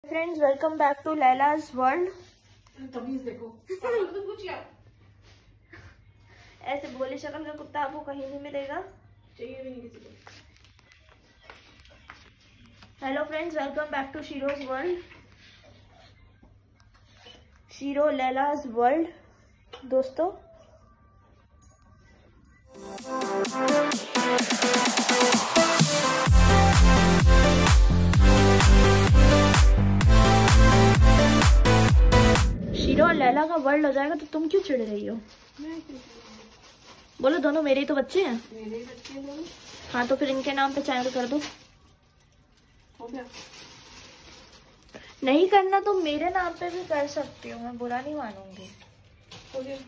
Friends welcome back to Laila's world. तमीज देखो तो पूछ लिया। ऐसे भोले शक्ल का कुत्ता आपको कहीं नहीं मिलेगा, चाहिए भी नहीं किसी को। Hello friends welcome back to Shero's world, Shero Laila's world. दोस्तों शीरो और लैला का वर्ल्ड हो जाएगा तो तुम क्यों चिढ़ रही हो? बोलो दोनों मेरे ही तो बच्चे हैं। मेरे ही बच्चे हैं दोनों। हाँ तो फिर इनके नाम पे चैनल कर दो। हो गया? नहीं करना तो मेरे नाम पे भी कर सकती हो, मैं बुरा नहीं मानूंगी। हो गया?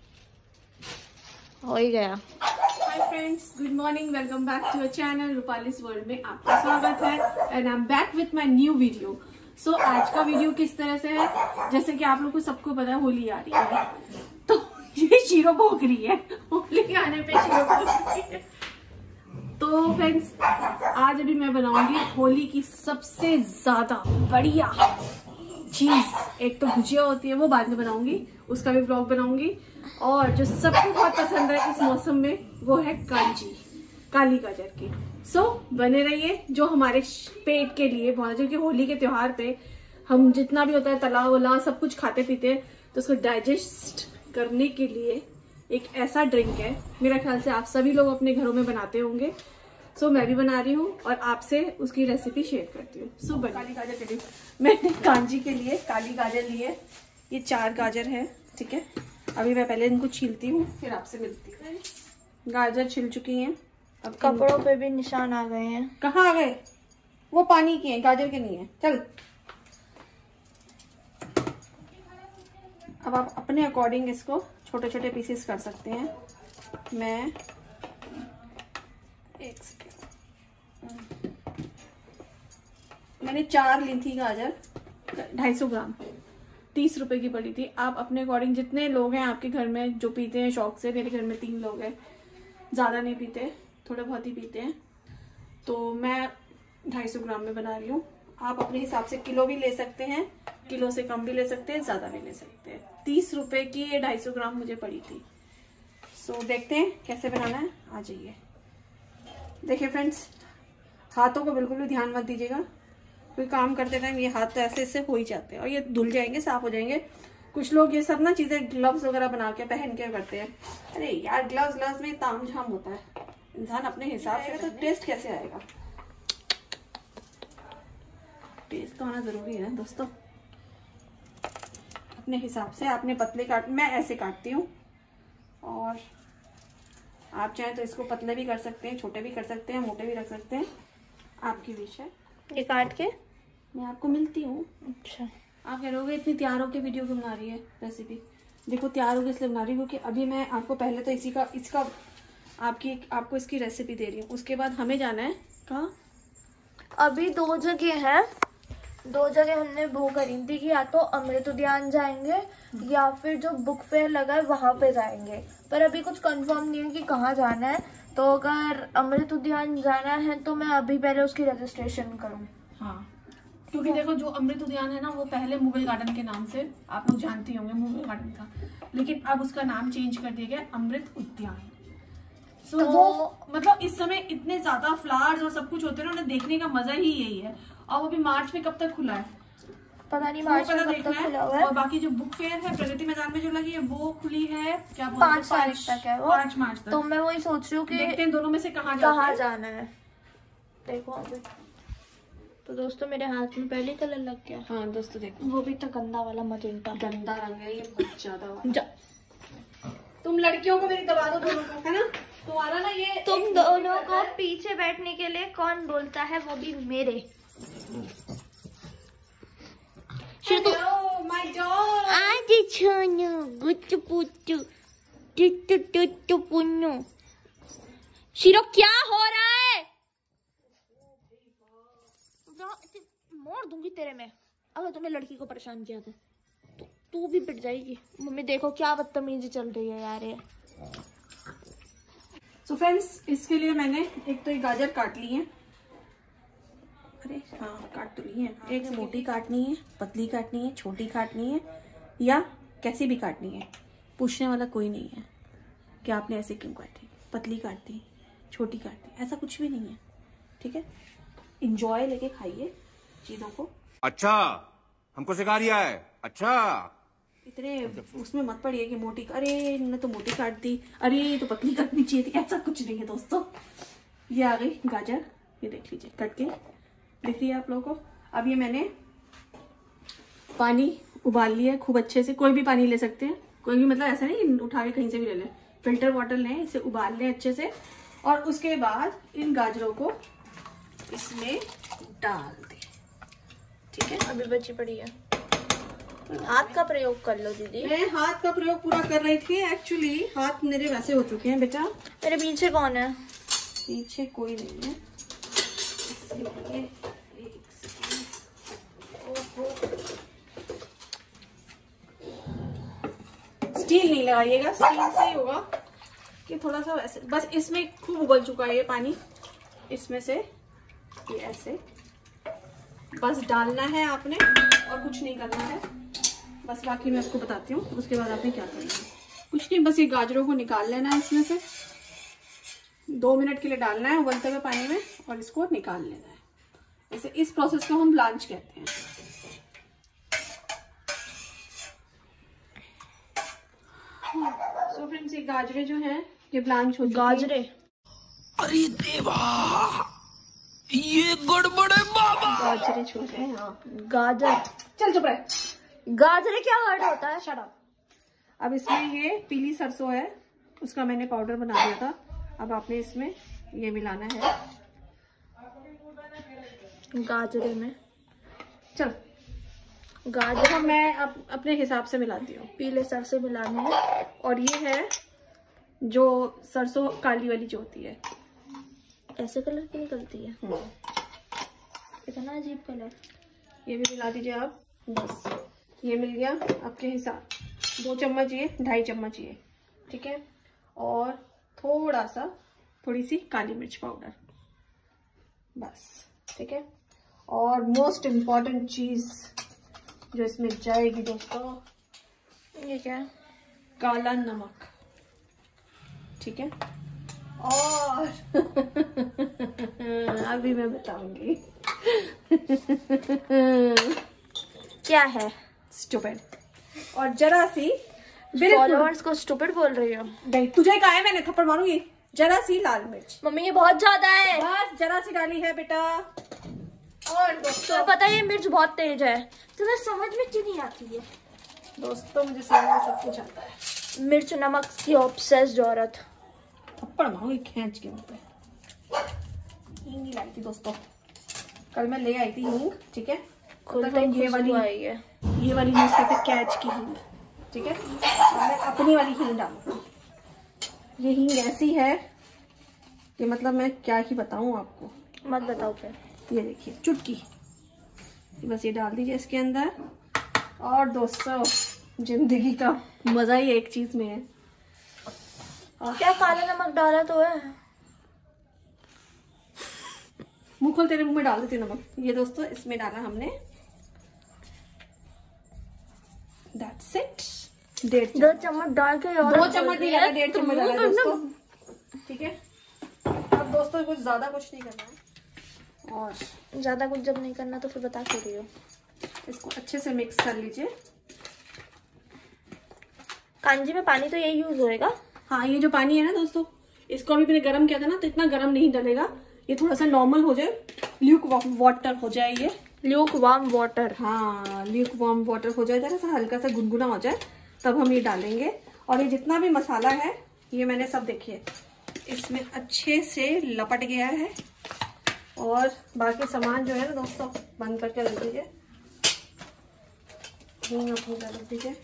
हो ही गया। Hi friends, good morning, welcome back to our channel Rupali's world में आपका स्वागत है and I am back with my new video. So आज का वीडियो किस तरह से है, जैसे कि आप लोग को सबको पता है होली आ रही है, तो ये शीरो भोग रही है। होली आने पे शीरो भोग रही है। तो फ्रेंड्स आज अभी मैं बनाऊंगी होली की सबसे ज्यादा बढ़िया चीज। एक तो भुजिया होती है, वो बाद में बनाऊंगी, उसका भी व्लॉग बनाऊंगी। और जो सबको बहुत पसंद है इस मौसम में वो है कांजी, काली गाजर की। सो बने रहिए, जो हमारे पेट के लिए बहुत, जो कि होली के त्योहार पे हम जितना भी होता है तला वला सब कुछ खाते पीते हैं, तो उसको डाइजेस्ट करने के लिए एक ऐसा ड्रिंक है, मेरा ख्याल से आप सभी लोग अपने घरों में बनाते होंगे। सो मैं भी बना रही हूँ और आपसे उसकी रेसिपी शेयर करती हूँ। सो काली गाजर के लिए मैंने कांजी के लिए काली गाजर ली है, ये 4 गाजर है, ठीक है। अभी मैं पहले इनको छीलती हूँ फिर आपसे मिलती हूँ। गाजर छिल चुकी हैं। अब कपड़ों पे भी निशान आ गए हैं। कहाँ आ गए? वो पानी के हैं, गाजर के नहीं है। चल अब आप अपने अकॉर्डिंग इसको छोटे छोटे पीसेस कर सकते हैं। मैं एक सेकेंड, मैंने 4 ली थी गाजर, 250 ग्राम, 30 रुपए की पड़ी थी। आप अपने अकॉर्डिंग जितने लोग हैं आपके घर में जो पीते हैं शौक से, मेरे घर में 3 लोग हैं, ज्यादा नहीं पीते, थोड़े बहुत ही पीते हैं, तो मैं 250 ग्राम में बना रही हूँ। आप अपने हिसाब से किलो भी ले सकते हैं, किलो से कम भी ले सकते हैं, ज्यादा भी ले सकते हैं। 30 रुपए की ये 250 ग्राम मुझे पड़ी थी। सो देखते हैं कैसे बनाना है, आ जाइए। देखिए फ्रेंड्स, हाथों को बिल्कुल भी ध्यान मत दीजिएगा, कोई काम करते टाइम ये हाथ तो ऐसे ऐसे हो ही जाते हैं और ये धुल जाएंगे, साफ हो जाएंगे। कुछ लोग ये सब ना चीजें ग्लव्स वगैरह बना के पहन के करते हैं। अरे यार ग्लव्स में तामझाम होता है, इंसान अपने हिसाब से, तो टेस्ट कैसे आएगा? टेस्ट तो आना जरूरी है दोस्तों। अपने हिसाब से आपने पतले काट, मैं ऐसे काटती हूँ, और आप चाहें तो इसको पतले भी कर सकते हैं, छोटे भी कर सकते हैं, मोटे भी रख सकते हैं, आपकी विश है। ये काट के मैं आपको मिलती हूँ। अच्छा, आप कह रहे इतनी तैयार होकर वीडियो क्यों बना रही है रेसिपी? देखो तैयार होकर इसलिए बना रही हूँ क्योंकि अभी मैं आपको पहले तो इसका आपको इसकी रेसिपी दे रही हूँ, उसके बाद हमें जाना है कहाँ? अभी 2 जगह है, 2 जगह हमने वो करी थी कि या तो अमृत उद्यान जाएंगे या फिर जो बुक फेयर लगा है वहां पे जाएंगे, पर अभी कुछ कंफर्म नहीं है कि कहाँ जाना है। तो अगर अमृत उद्यान जाना है तो मैं अभी पहले उसकी रजिस्ट्रेशन करूँ। हाँ, क्योंकि देखो जो अमृत उद्यान है ना, वो पहले मुगल गार्डन के नाम से आप लोग जानते होंगे, मुगल गार्डन था, लेकिन अब उसका नाम चेंज कर दिया गया अमृत उद्यान। तो वो मतलब इस समय इतने ज्यादा फ्लावर्स और सब कुछ होते हैं ना, उन्हें देखने का मजा ही यही है। और वो भी मार्च में कब तक खुला है पता नहीं, मार्च में कब तक खुला हुआ है। और बाकी जो बुक फेयर है प्रगति मैदान में जो लगी है वो खुली है, क्या 5 तारीख तक है वो, 5 मार्च तक। तो मैं वही सोच रही हूँ कि देखते हैं दोनों में से कहाँ जाना है। देखो अभी तो दोस्तों मेरे हाथ में पहले कलर लग गया। हाँ दोस्तों देखो, वो भी तो गंदा वाला मजेंटा, गंदा रंग है ये, बहुत ज्यादा। तुम लड़कियों को मेरी दबा दो दोनों को, है ना? तुम्हारा ना ये, तुम दोनों को पीछे बैठने के लिए कौन बोलता है, वो भी मेरे। माय डॉग, आज छोनू गुच्चू पुच्चू टुट्टू टुट्टू पुन्नू। शीरो क्या हो रहा है? मोड़ दूंगी तेरे में अगर तुमने लड़की को परेशान किया तो तू भी पिट जाएगी। मम्मी देखो क्या बदतमीजी चल रही है यार ये। सो फ्रेंड्स, इसके लिए मैंने एक तो ये गाजर काट ली है, अरे हाँ, काट तो ली है। एक मोटी काटनी है, पतली काटनी है, छोटी काटनी है, या कैसी भी काटनी है। पूछने वाला कोई नहीं है कि आपने ऐसे क्यों काटी, पतली काटती, छोटी काटती, ऐसा कुछ भी नहीं है। ठीक है, इंजॉय लेके खाइए चीज़ों को। अच्छा, हमको सिखा रिया है। अच्छा, इतने उसमें मत पड़िए कि मोटी, अरे इन्होंने तो मोटी काट दी, अरे ये तो पतली काटनी चाहिए थी, ऐसा कुछ नहीं है दोस्तों। ये आ गई गाजर, ये देख लीजिए कट के, दिख रही है आप लोगों को। अब ये मैंने पानी उबाल लिया है खूब अच्छे से, कोई भी पानी ले सकते हैं, कोई भी, मतलब ऐसा नहीं उठा के कहीं से भी ले लें, फिल्टर वाटर लें, इसे उबाल लें अच्छे से। और उसके बाद इन गाजरों को इसमें डाल दें। ठीक है, अभी बची पड़ी है, हाथ का प्रयोग कर लो दीदी। मैं हाथ का प्रयोग पूरा कर रही थी, एक्चुअली हाथ मेरे वैसे हो चुके हैं बेटा। मेरे पीछे कौन है? पीछे कोई नहीं है। स्टील नहीं लगाइएगा, स्टील से ही होगा कि थोड़ा सा वैसे, बस इसमें खूब उबल चुका है ये पानी, इसमें से ये ऐसे बस डालना है आपने, और कुछ नहीं करना है। बस बाकी मैं आपको बताती हूँ, उसके बाद आपने क्या करना है। कुछ नहीं, बस ये गाजरों को निकाल लेना है इसमें से, 2 मिनट के लिए डालना है उबलते हुए पानी में, और इसको निकाल लेना है। ऐसे इस प्रोसेस को हम ब्लांच कहते हैं। सो फ्रेंड्स, ये गाजरे जो हैं ये ब्लांच हो चुकी हैं। गाजरे? अरे देवा, ये गड़बड़ है बाबा। गाजरे छू रहे हैं, हाँ। गाजर? चल चुप रहे। गाजरे क्या वर्ड होता है? Shut up. अब इसमें ये पीली सरसों है, उसका मैंने पाउडर बना दिया था। अब आपने इसमें ये मिलाना है गाजरे में। चल, गाजर तो मैं अपने हिसाब से मिलाती हूँ। पीले सरसों मिलाने हैं। और ये है जो सरसों काली वाली जो होती है, ऐसे कलर की निकलती है, इतना अजीब कलर। ये भी मिला दीजिए आप। बस ये मिल गया आपके हिसाब, 2 चम्मच ये, 2.5 चम्मच ये। ठीक है, और थोड़ी सी काली मिर्च पाउडर, बस। ठीक है, और मोस्ट इम्पॉर्टेंट चीज जो इसमें जाएगी दोस्तों, ये क्या है? काला नमक। ठीक है, और अभी मैं बताऊंगी क्या है? स्टूपिड। और जरा सी, फॉलोअर्स को स्टूपिड बोल रही हो? नहीं, तुझे कहा है मैंने, थप्पड़ मारूंगी। जरा सी लाल मिर्च, मम्मी ये बहुत ज्यादा है। बस जरा सी डाली है बेटा। और दोस्तों, तो पता है ये मिर्च बहुत तेज है, तुम्हें समझ में क्यों नहीं आती है? दोस्तों मुझे समझ में सब कुछ आता है। मिर्च नमक की ऑब्सेस्ड औरत। थप्पड़ मारूंगी खींच के मुंह पे। हींग लाई थी दोस्तों, कल मैं ले आई थी हींग। ठीक है, खुलते ही ये वाली आई है। ये वाली यूज करते कैच की हींग। ठीक है, और मैं अपनी वाली हींग डालूंगी। ये हींग ऐसी है कि मतलब मैं क्या ही बताऊं आपको। मत बताओ फिर। ये देखिए चुटकी, बस ये डाल दीजिए इसके अंदर। और दोस्तों, जिंदगी का मजा ही एक चीज में है। क्या काला नमक डाला तो है? मुंह खोल, तेरे मुंह में डाल देती नमक। ये दोस्तों इसमें डाला हमने, दैट्स इट, 1.5 चम्मच डाल के, 2 चम्मच नहीं डाला, 1.5 चम्मच डाला दोस्तों। ठीक है, अब दोस्तों कुछ ज्यादा कुछ नहीं करना है, और ज्यादा कुछ जब नहीं करना तो फिर बता क्यों रही हो? इसको अच्छे से मिक्स कर लीजिए। कांजी में पानी तो यही यूज होएगा? हाँ, ये जो पानी है ना दोस्तों, इसको अभी मैंने गर्म किया था ना, तो इतना गर्म नहीं डलेगा, ये थोड़ा सा नॉर्मल हो जाए, ल्यूक वाटर हो जाए। ये ल्यूक वार्म वाटर? हाँ, ल्यूक वार्म वाटर हो जाए, जरा सा हल्का सा गुनगुना हो जाए, तब हम ये डालेंगे। और ये जितना भी मसाला है ये मैंने सब, देखिए इसमें अच्छे से लपट गया है। और बाकी सामान जो है ना दोस्तों, बंद करके रख दीजिए, रख दीजिए।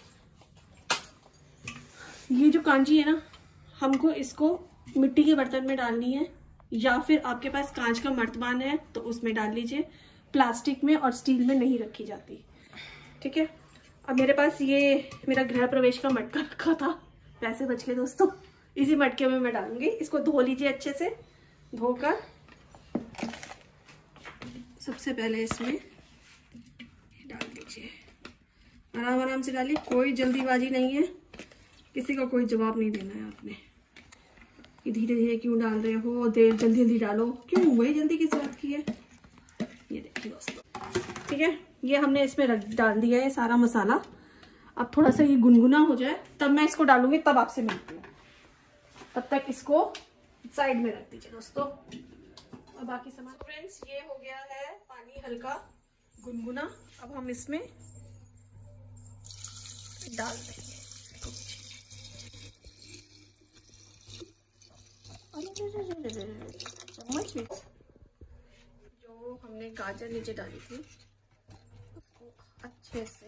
ये जो कांजी है ना, हमको इसको मिट्टी के बर्तन में डालनी है, या फिर आपके पास कांच का मर्तबान है तो उसमें डाल लीजिए। प्लास्टिक में और स्टील में नहीं रखी जाती। ठीक है, अब मेरे पास ये मेरा गृह प्रवेश का मटका रखा था, पैसे बच गए दोस्तों, इसी मटके में मैं डालूंगी। इसको धो लीजिए अच्छे से, धोकर सबसे पहले इसमें डाल दीजिए, आराम आराम से डालिए, कोई जल्दीबाजी नहीं है, किसी का कोई जवाब नहीं देना है आपने कि धीरे धीरे क्यों डाल रहे हो, देर जल्दी जल्दी डालो, क्यों वही जल्दी किस बात की है। ये देखिए दोस्तों, ठीक है, ये हमने इसमें डाल दिया है सारा मसाला। अब थोड़ा सा ये गुनगुना हो जाए तब मैं इसको डालूंगी, तब आपसे मिलती हूँ। तब तक इसको साइड में रख दीजिए दोस्तों और बाकी सामान। फ्रेंड्स, ये हो गया है पानी हल्का गुनगुना। अब हम इसमें डाल देंगे चम्मच में। जो हमने गाजर नीचे डाली थी उसको अच्छे से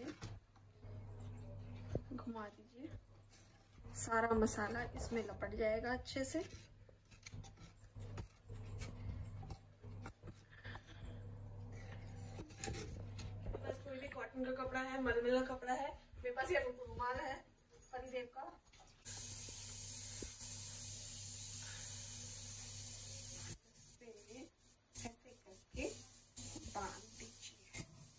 घुमा दीजिए, सारा मसाला इसमें लपट जाएगा अच्छे से। बस कोई भी कॉटन का कपड़ा है, मलमल का कपड़ा है, मेरे पास ये रुमाल है परीदेव का, ऐसे करके बांध दीजिए।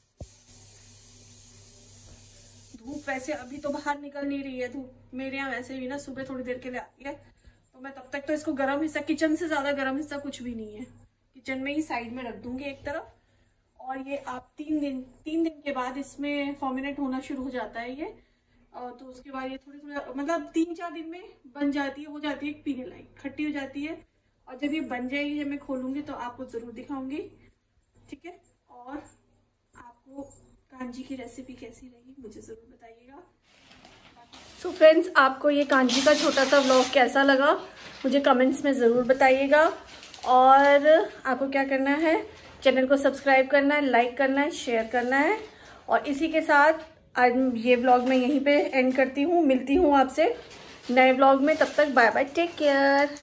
धूप वैसे अभी तो बाहर निकल नहीं रही है धूप, मेरे यहाँ वैसे भी ना सुबह थोड़ी देर के लिए आती है, तो मैं तब तक तो इसको गर्म हिस्सा, किचन से ज्यादा गर्म हिस्सा कुछ भी नहीं है, किचन में ही साइड में रख दूंगी एक तरफ। और ये आप 3 दिन के बाद इसमें फॉर्मिनेट होना शुरू हो जाता है ये, तो उसके बाद ये थोड़ी मतलब 3-4 दिन में बन जाती है, हो जाती है पीने लायक, खट्टी हो जाती है। और जब ये बन जाएगी, जब मैं खोलूंगी तो आपको जरूर दिखाऊंगी, ठीक है। और आपको कांजी की रेसिपी कैसी लगी मुझे जरूर बताइएगा। सो फ्रेंड्स, आपको ये कांजी का छोटा सा व्लॉग कैसा लगा मुझे कमेंट्स में ज़रूर बताइएगा। और आपको क्या करना है, चैनल को सब्सक्राइब करना है, लाइक करना है, शेयर करना है। और इसी के साथ आज ये व्लॉग मैं यहीं पे एंड करती हूँ, मिलती हूँ आपसे नए व्लॉग में, तब तक बाय बाय, टेक केयर।